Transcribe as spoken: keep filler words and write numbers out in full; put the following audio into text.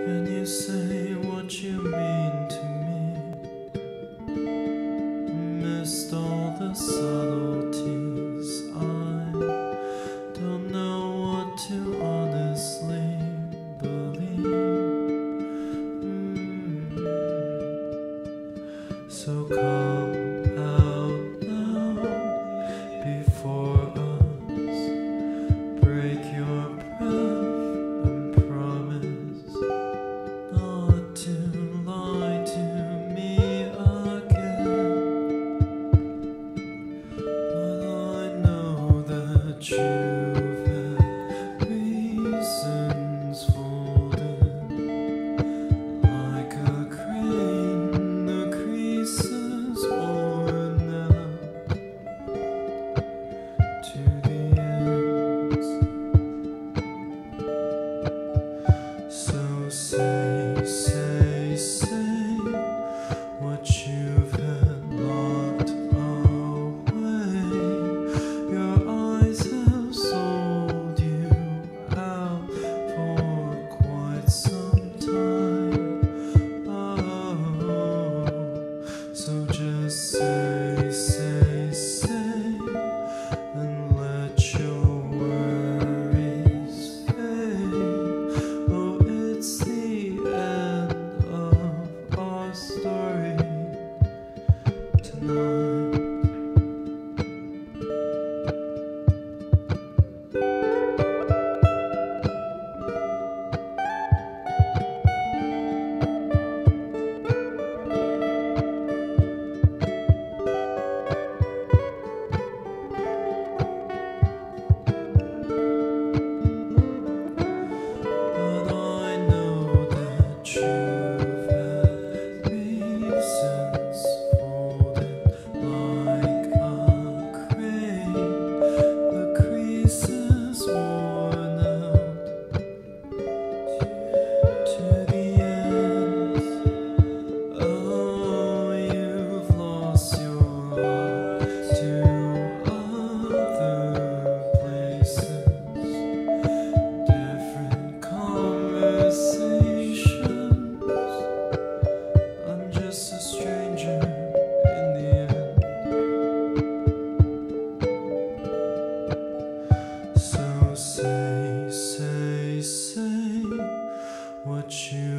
Can you say what you mean to me? Amidst all the subtleties, I don't know what to honestly believe. mm. So come out now before us, break your breath and promise not to lie to me again. But I know that you've had reasons folded like a crane, the creases worn out to the ends. So say, say, say what you've had locked away. Your eyes have sold you out for quite some time. Oh, so just say, say, say, and let your worries fade. Oh, it's the end of our story tonight. But I know that you've had reasons folded like a crane, the creases worn out to the ends. Oh, you've lost your heart to other places. Different conversations. I'm just a stranger in the end. So say, say, say what you